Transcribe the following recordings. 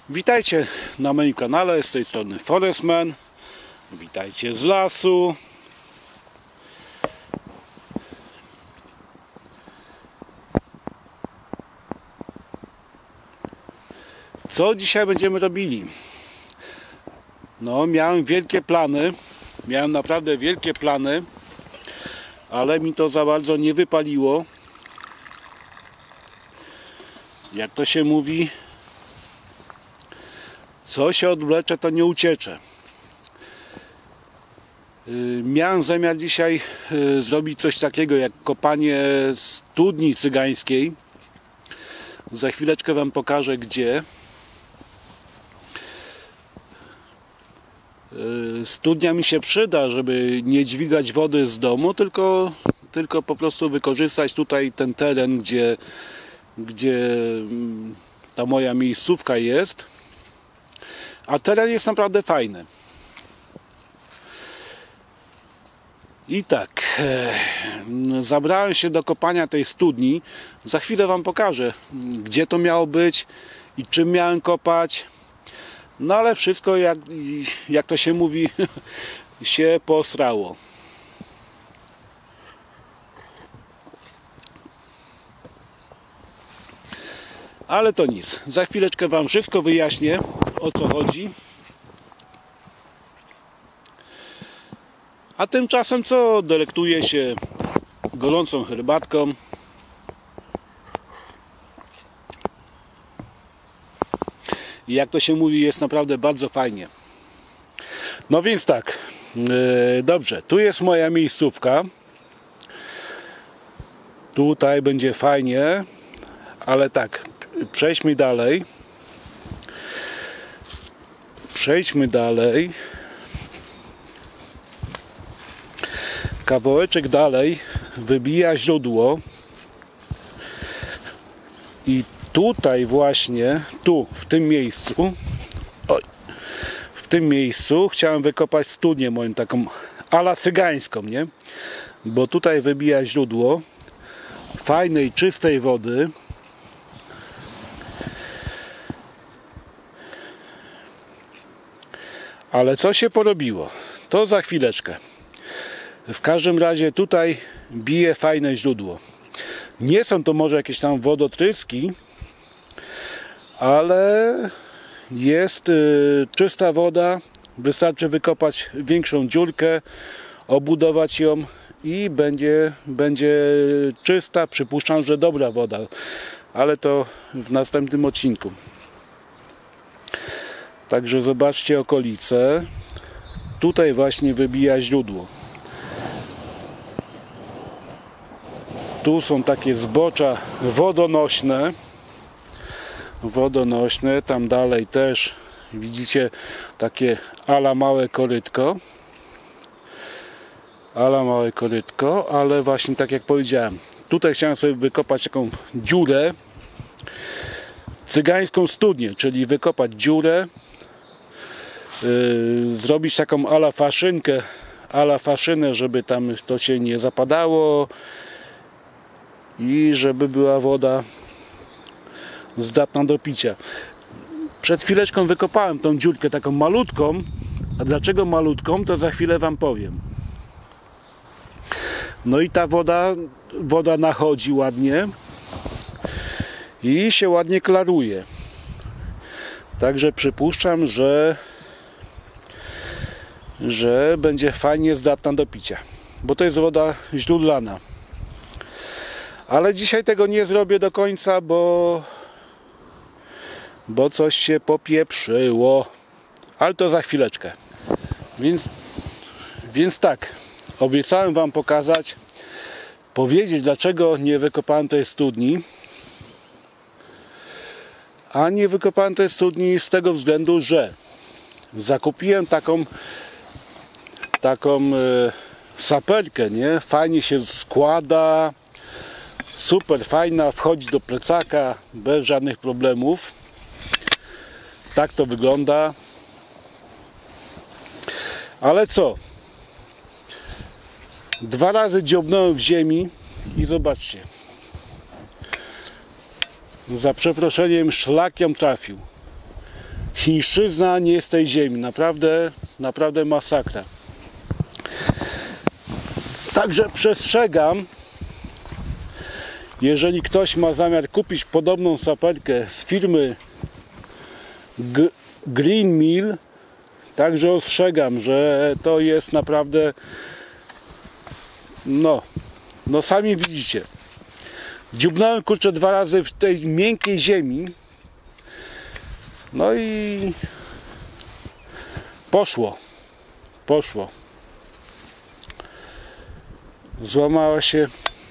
Witajcie na moim kanale, z tej strony Forestman. Witajcie z lasu. Co dzisiaj będziemy robili? No, miałem wielkie plany. Miałem naprawdę wielkie plany, ale mi to za bardzo nie wypaliło. Jak to się mówi, co się odwlecze, to nie uciecze. Miałem zamiar dzisiaj zrobić coś takiego jak kopanie studni cygańskiej. Za chwileczkę wam pokażę gdzie. Studnia mi się przyda, żeby nie dźwigać wody z domu, tylko po prostu wykorzystać tutaj ten teren, gdzie ta moja miejscówka jest. A teren jest naprawdę fajny. I tak, zabrałem się do kopania tej studni. Za chwilę wam pokażę, gdzie to miało być i czym miałem kopać. No ale wszystko, jak to się mówi, się posrało. Ale to nic. Za chwileczkę wam wszystko wyjaśnię, o co chodzi. A tymczasem co? Delektuję się gorącą herbatką. I jak to się mówi, jest naprawdę bardzo fajnie. No więc tak, dobrze, tu jest moja miejscówka. Tutaj będzie fajnie, ale tak, przejdźmy dalej. Kawałeczek dalej wybija źródło. I tutaj właśnie, w tym miejscu chciałem wykopać studnię moją taką ala cygańską, nie? Bo tutaj wybija źródło fajnej, czystej wody. Ale co się porobiło? To za chwileczkę. W każdym razie tutaj bije fajne źródło. Nie są to może jakieś tam wodotryski, ale jest czysta woda. Wystarczy wykopać większą dziurkę, obudować ją i będzie czysta. Przypuszczam, że dobra woda, ale to w następnym odcinku. Także zobaczcie okolice. Tutaj właśnie wybija źródło. Tu są takie zbocza wodonośne. Tam dalej też widzicie takie ala małe korytko, ale właśnie tak jak powiedziałem, tutaj chciałem sobie wykopać taką dziurę, cygańską studnię, czyli wykopać dziurę, zrobić taką ala faszynę, żeby tam to się nie zapadało i żeby była woda zdatna do picia. Przed chwileczką wykopałem tą dziurkę taką malutką, a dlaczego malutką, to za chwilę wam powiem. No i ta woda nachodzi ładnie i się ładnie klaruje. Także przypuszczam, że będzie fajnie zdatna do picia, bo to jest woda źródlana. Ale dzisiaj tego nie zrobię do końca, bo coś się popieprzyło. Ale to za chwileczkę. Więc tak, obiecałem wam powiedzieć dlaczego nie wykopałem tej studni. A nie wykopałem tej studni z tego względu, że zakupiłem taką saperkę, nie? Fajnie się składa, super fajna, wchodzi do plecaka bez żadnych problemów. Tak to wygląda. Ale co? 2 razy dziobnąłem w ziemi i zobaczcie. Za przeproszeniem szlak ją trafił. chińszczyzna nie z tej ziemi. Naprawdę masakra. Także przestrzegam, jeżeli ktoś ma zamiar kupić podobną sapelkę z firmy Green Mill, także ostrzegam, że to jest naprawdę, no sami widzicie. Dziubnąłem, kurczę, 2 razy w tej miękkiej ziemi, no i poszło. Złamała się.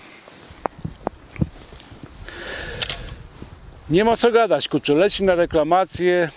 Nie ma co gadać, kurczę, leci na reklamację.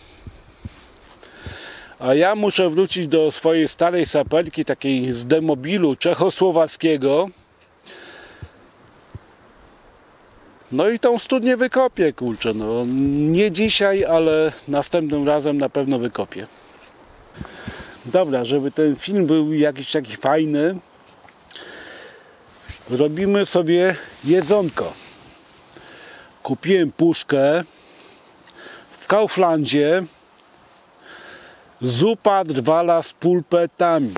A ja muszę wrócić do swojej starej sapelki, takiej z demobilu czechosłowackiego. No i tą studnię wykopię, kurczę, no nie dzisiaj, ale następnym razem na pewno wykopię. Dobra, żeby ten film był jakiś taki fajny, robimy sobie jedzonko. Kupiłem puszkę w Kauflandzie. Zupa drwala z pulpetami.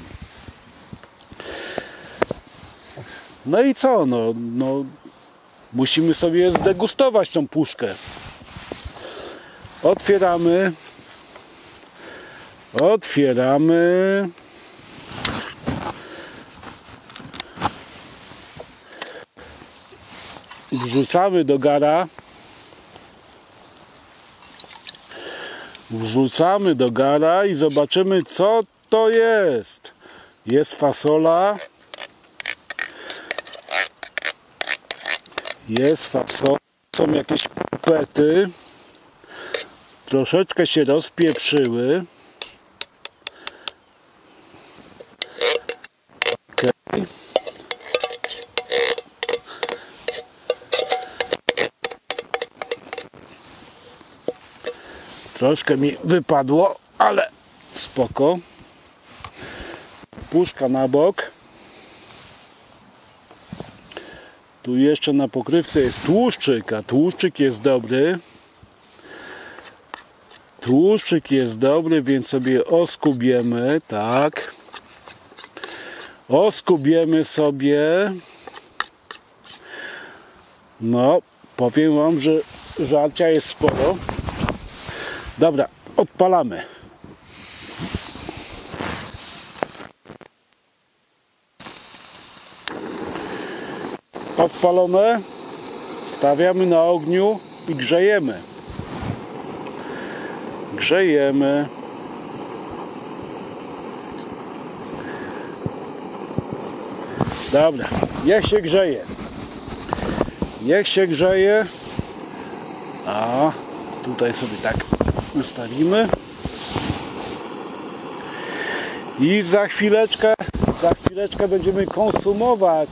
No i co? No musimy sobie zdegustować tą puszkę. Otwieramy. Wrzucamy do gara. Wrzucamy do gara i zobaczymy, co to jest. Jest fasola. Są jakieś pulpety. Troszeczkę się rozpieprzyły. Okay. Troszkę mi wypadło, ale spoko. Puszka na bok. Tu jeszcze na pokrywce jest tłuszczyk, a tłuszczyk jest dobry. Tłuszczyk jest dobry, więc sobie oskubiemy, tak. Oskubiemy sobie. No, powiem wam, że żarcia jest sporo. Dobra, odpalamy. Odpalone. Stawiamy na ogniu i grzejemy. Grzejemy. Dobra, niech się grzeje. Niech się grzeje. A tutaj sobie tak ustawimy. I za chwileczkę będziemy konsumować.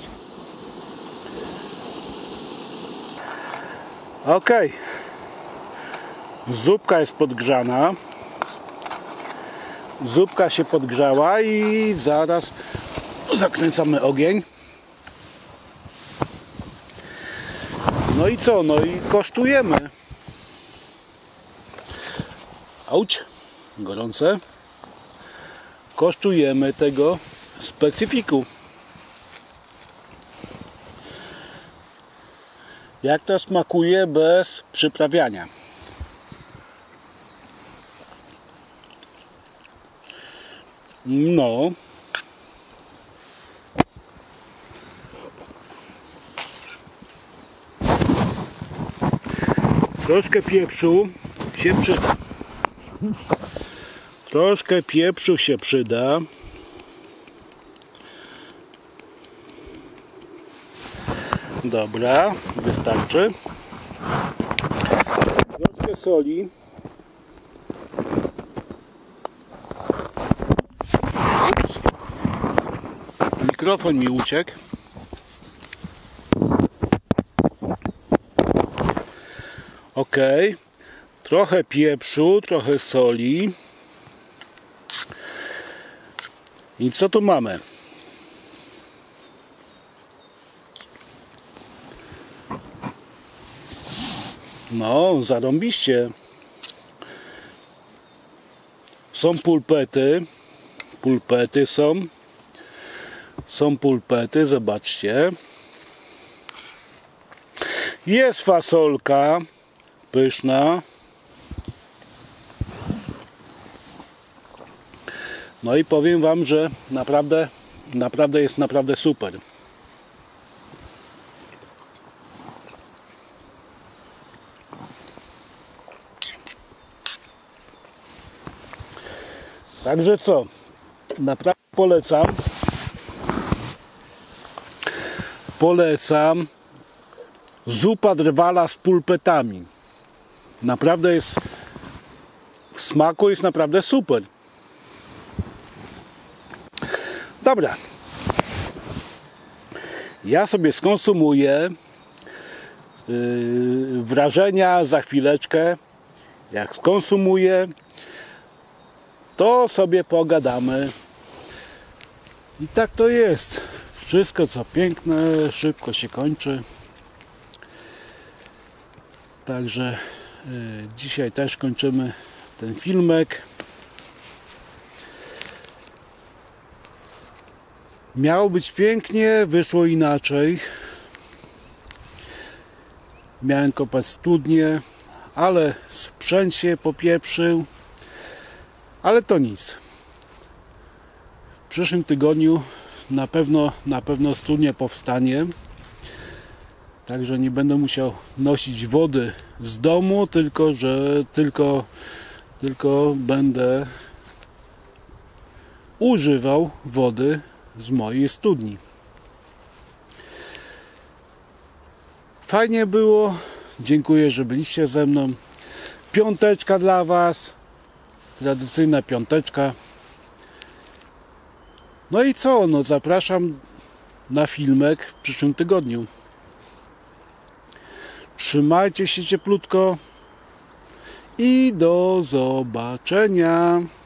Ok. Zupka jest podgrzana. Zupka się podgrzała i zaraz zakręcamy ogień. No i co? No i kosztujemy. Auć, gorące. Kosztujemy tego specyfiku. Jak to smakuje bez przyprawiania? No. Troszkę pieprzu się przyda. Troszkę pieprzu się przyda. Dobra, wystarczy. Troszkę soli. Ups. Mikrofon mi uciekł. Ok. Trochę pieprzu, trochę soli. I co tu mamy? No, zarąbiście. Są pulpety. Pulpety są. Są pulpety, zobaczcie. Jest fasolka pyszna. No i powiem wam, że naprawdę jest super. Także co? Naprawdę polecam zupa drwala z pulpetami. Naprawdę jest w smaku, jest naprawdę super. Dobra. Ja sobie skonsumuję wrażenia za chwileczkę. Jak skonsumuję, to sobie pogadamy. I tak to jest. Wszystko co piękne szybko się kończy. Także dzisiaj też kończymy ten filmek. Miało być pięknie, wyszło inaczej. Miałem kopać studnię, ale sprzęt się popieprzył. Ale to nic. W przyszłym tygodniu na pewno studnia powstanie. Także nie będę musiał nosić wody z domu, tylko będę używał wody z mojej studni. Fajnie było. Dziękuję, że byliście ze mną. Piąteczka dla was. Tradycyjna piąteczka. No i co? No zapraszam na filmek w przyszłym tygodniu. Trzymajcie się cieplutko i do zobaczenia.